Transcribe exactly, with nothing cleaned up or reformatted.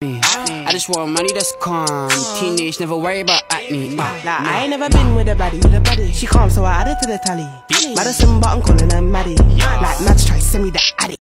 I just want money that's calm. Teenage, never worry about acne. Nah, I ain't never been with a baddie. She calm, so I added to the tally. Madison, but I'm calling her Maddie. Like Mads try to send me the addict.